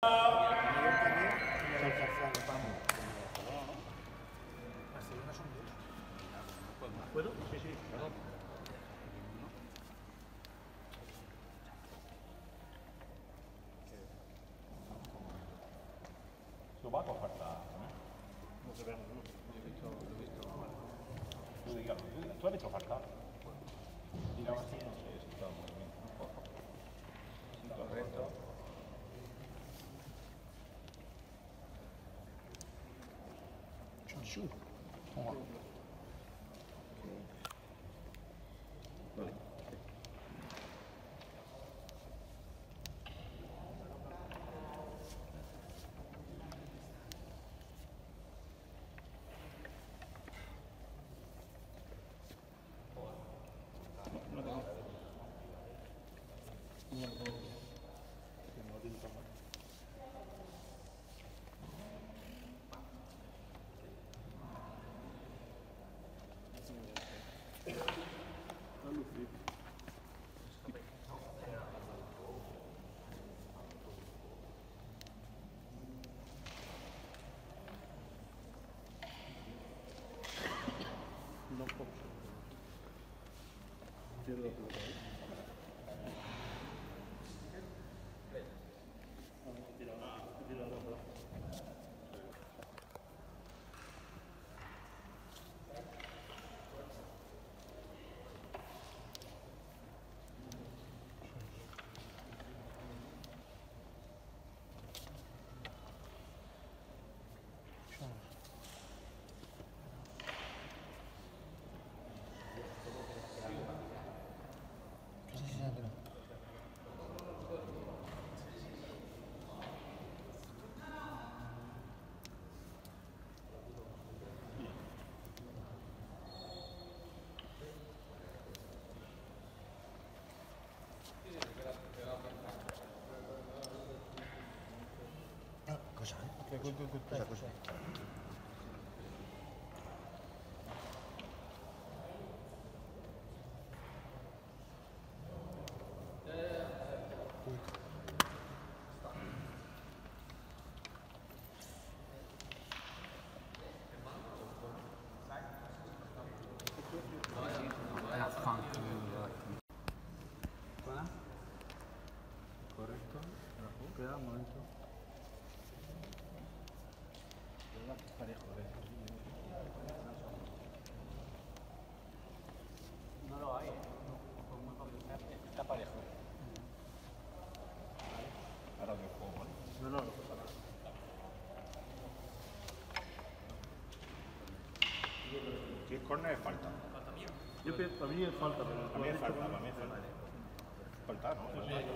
¿Puedo? Sí, sí. Lo va a falta. No se ve, ¿no? Lo he visto. Tú has hecho falta. Y la base no sé si está muy bien. Correcto. Toma. Vale. No puedo. Pierdo la pelota, ¿eh? Tira la pelota. Cosa, ¿eh? Cosa. Correcto. Queda un momento. Parejo, no lo hay, está parejo. Ahora que juego, ¿vale? No, no pasa nada. Si es córner, es falta. Para mí es falta, pero Para mí es falta, para mí es falta. Falta, ¿no?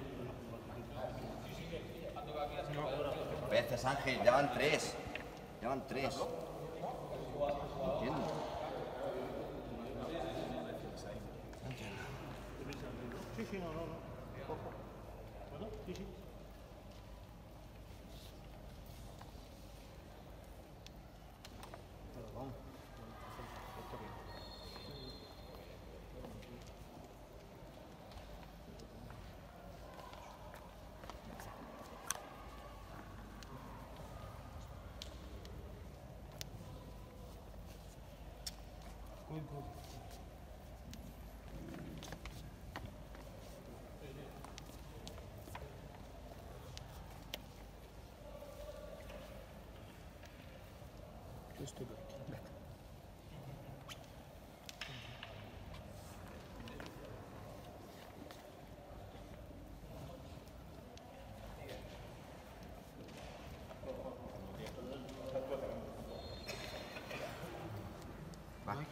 Veces, Ángel, ya van tres. Ya van tres. No entiendo. Sí, no. Ojo. ¿Puedo? Sí. Vamos. Good. Just a bit. Back.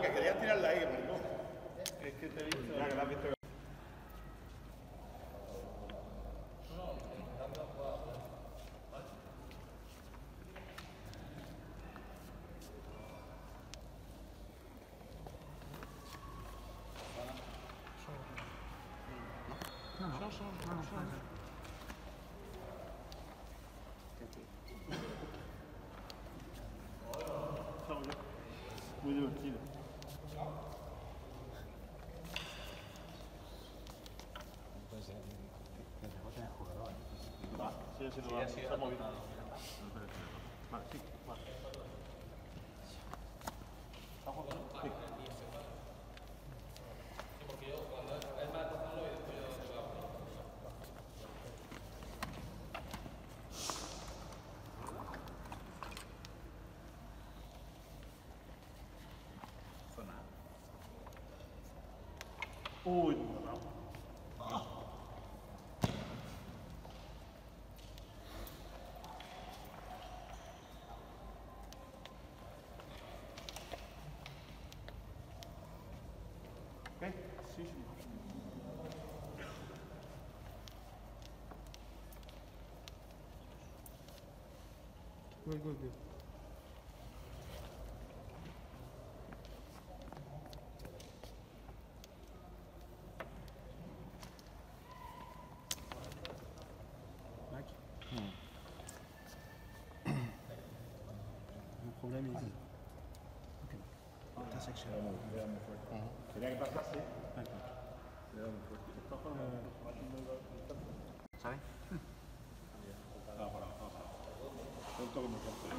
que querías tirarla ahí, maricón. Es que te he visto. Ya que la has visto. Muy divertido. Va, sí, sí, lo va. Se ha movido. Vale, sí, vale. ¿Está jugando? Sí. Uy, no. ¿Qué? Sí, sí. Good, good, good. Back. No problem is okay. Intersection. Tenía que pasarse. Okay. ¿Sabes? Un toque muy fuerte.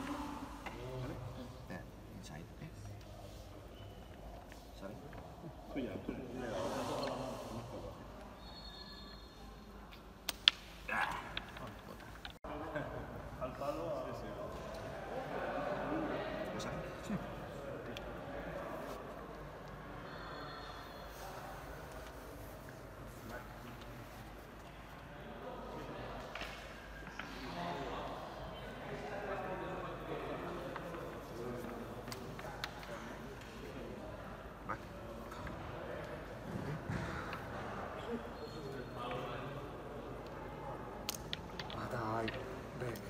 Inside. ¿Sabes? Tuya, tuya. Al palo. ¿Lo sabes? Sí. Ma dai, back.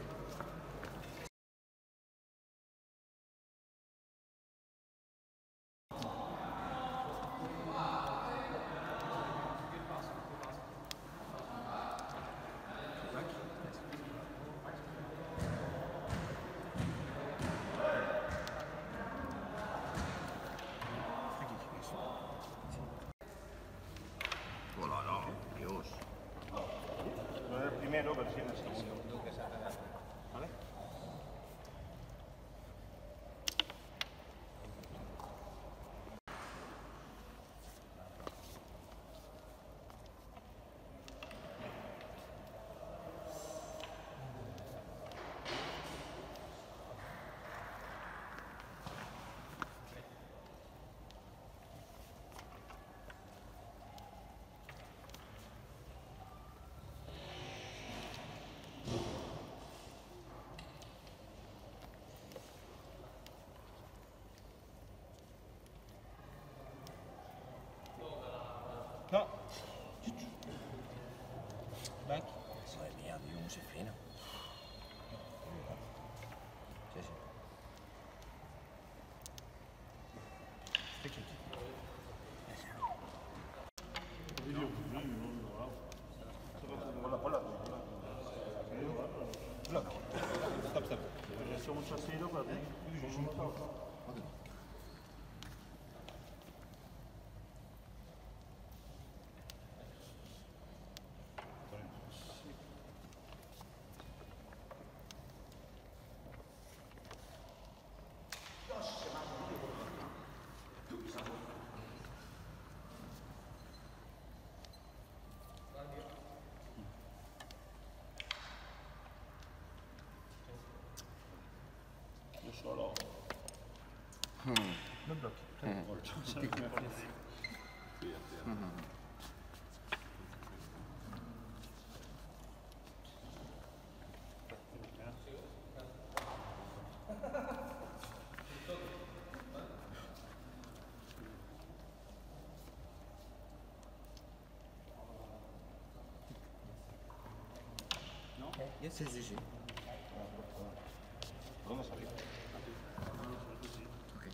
Hola, no, Dios. No es el primero, pero sí en el segundo. ¿Vale? No. Back. Madre mía, tío, cómo se frena. Sí, sí. Take it. Stop, stop. Eso mucho asilo, pero Yo solo. non blocchi. Sí, sí, sí. ¿Por dónde salir? Ok.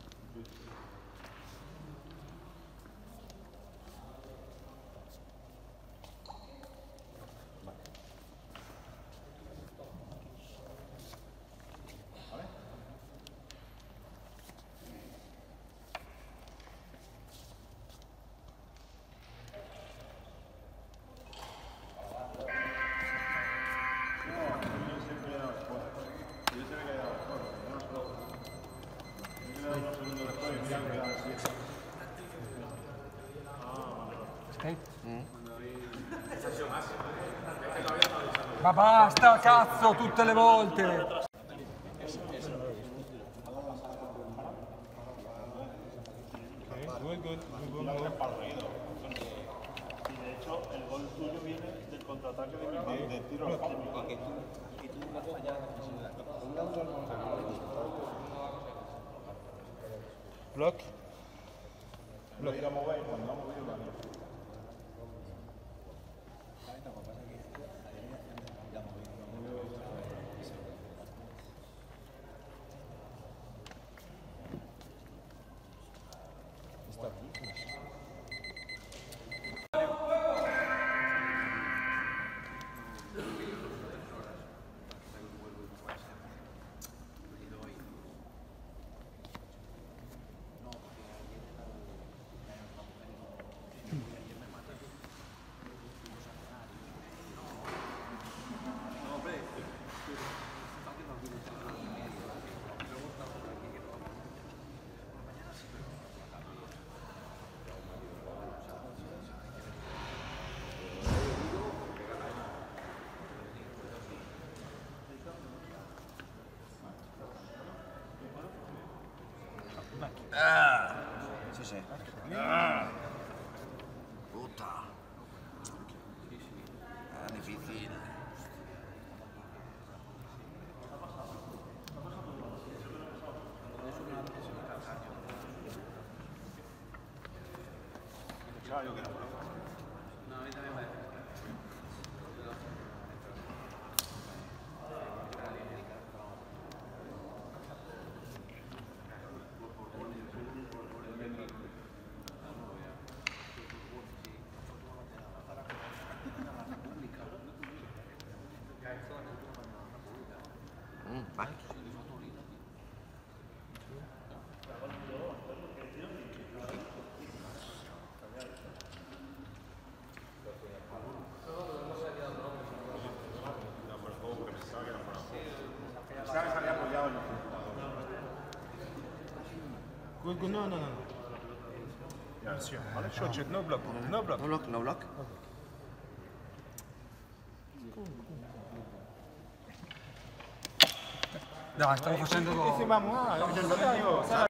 Ma basta, cazzo, tutte le volte! Y de hecho, el gol tuyo viene del contraataque de tiro al palo. Block. Lo iba a mover cuando ha movido la Sí, sí. Puta. Difícil. Vai. Pensaba que se había apoyado en el Good, good. No, no, no. ¿vale? Short check, no block. No block. No block, no block. Dai, stavo facendo Sì, gol. vamos.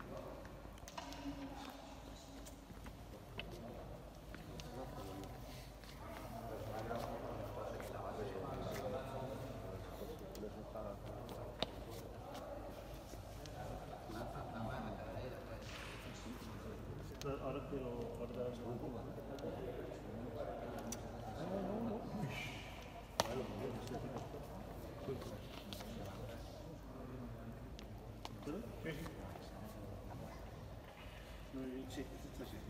Ahora quiero guardar el segundo. Sí, sí, sí.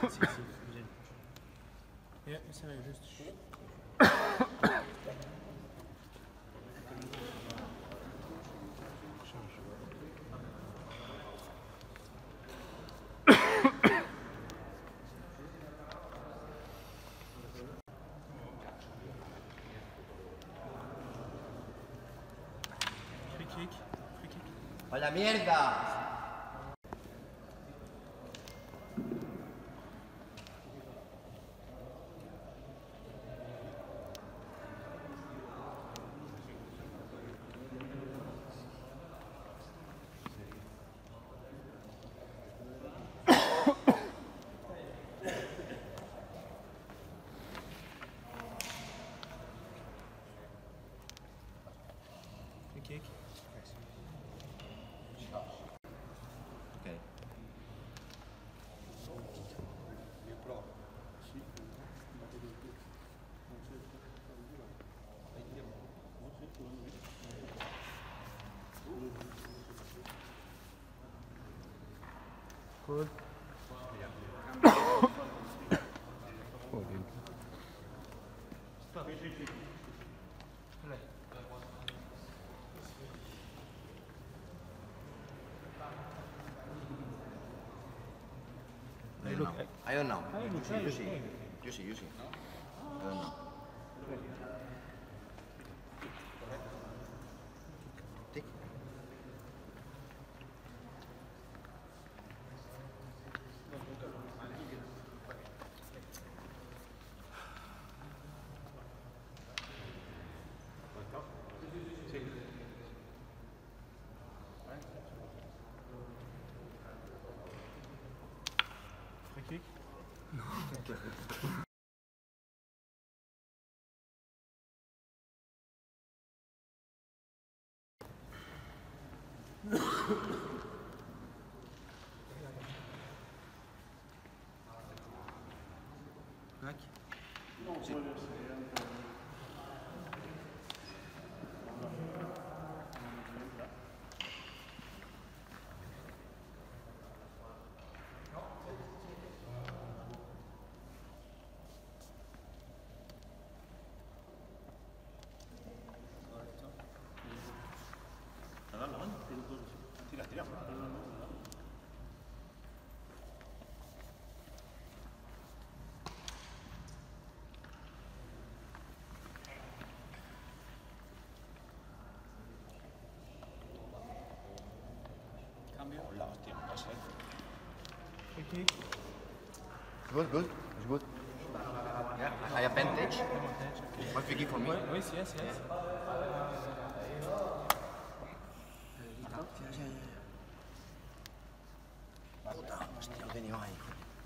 Ja, c'est vrai, juste. Free kick. Free kick. ¡Vaya mierda! Free kick. Ok. Good. I don't know. I look, You see. You see. I don't know. Tick. Free kick. Back. Tira, tira. Hola, hostia, no sé. Free kick. Good, good. It's good. Yeah, I have advantage. One free kick for me. Yes, yes, yes. Hostia, lo tenía ahí.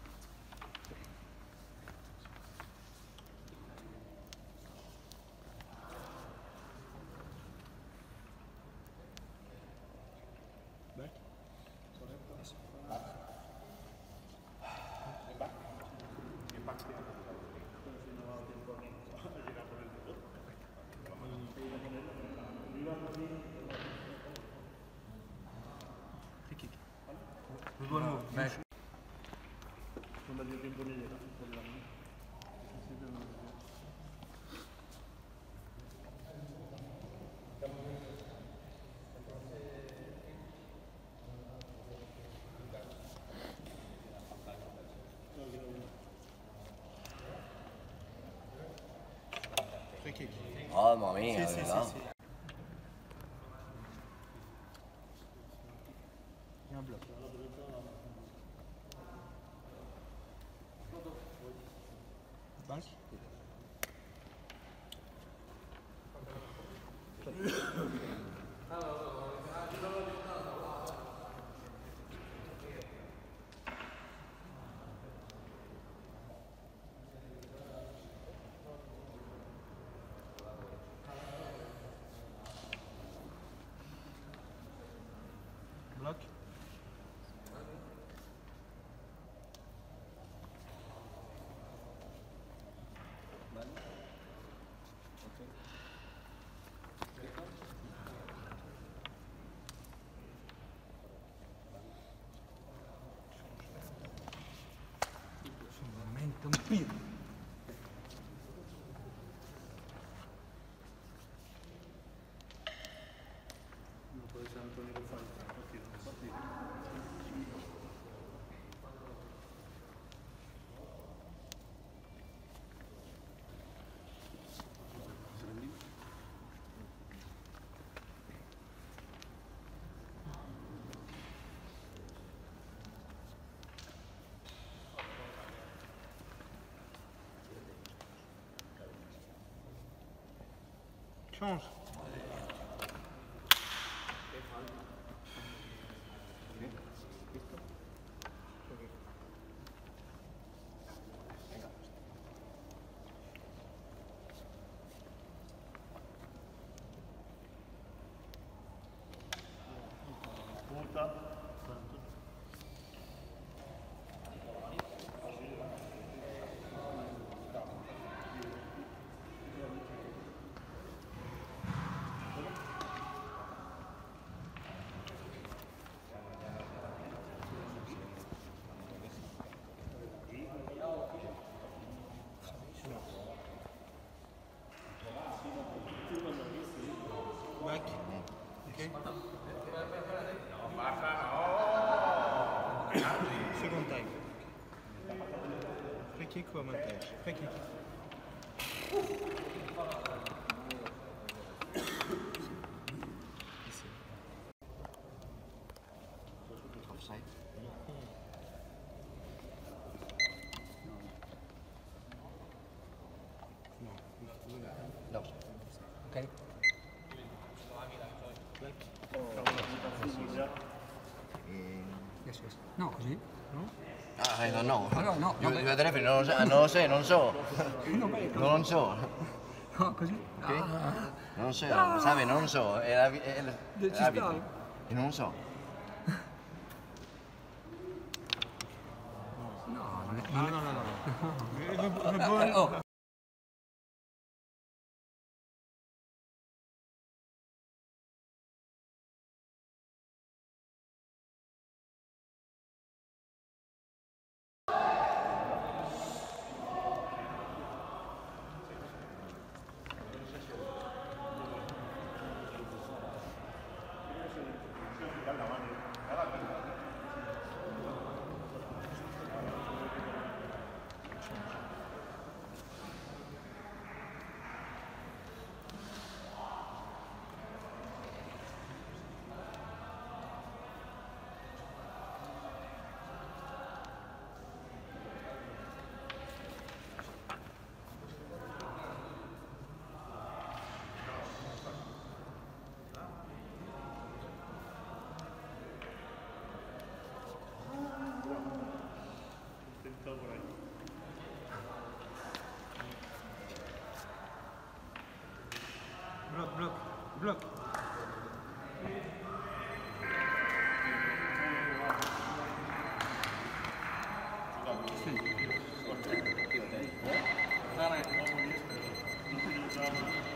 Free kick. Good one move. Back. Free kick. Mamma mia, Sì, sì, ¿verdad? sì, sì. Il y a un bloc. Back. Bloc. Change. Punta. Back. Okay. Second time. Free kick ou avantage? Free kick. Offside. No. Ok? Yes, yes. No, così? No? Ah, no, no. Allora, no, Io vabbè. vedrei, non lo so, non so. No, beh, così. Non so. No, così? Ok? Ah, Non so, sai, non so. È ci l'abito. sta. E non so. no, non è... No, no, no, no. Oh, Block, block, block. Sì.